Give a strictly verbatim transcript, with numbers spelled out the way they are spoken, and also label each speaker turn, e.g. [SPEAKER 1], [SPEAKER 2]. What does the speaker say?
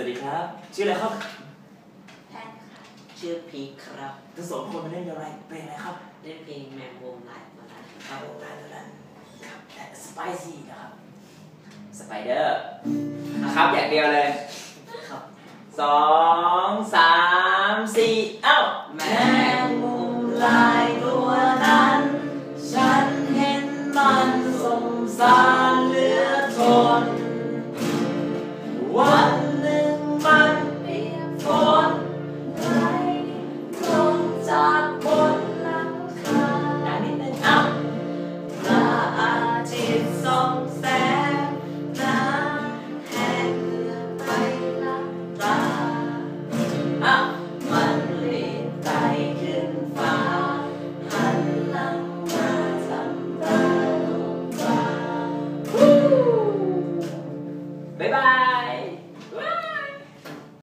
[SPEAKER 1] วัสดีครับชื่ออะไรครับ
[SPEAKER 2] แพนค่ะ
[SPEAKER 3] ชื่อพีคครับ
[SPEAKER 1] ทั้งสองคนมาเล่นอะไรเพลงอะไรครับ
[SPEAKER 3] เล่นเพลงแมงมุมไลฟ์มาแล้ว
[SPEAKER 1] ครับผมได้แล้วนะครับแต่สไปซี่นะครับสไปเดอร์นะครับอย่างเดียวเลย
[SPEAKER 3] ครับ
[SPEAKER 1] สองสามสี่เอ้า
[SPEAKER 3] แมงมุมไลฟ์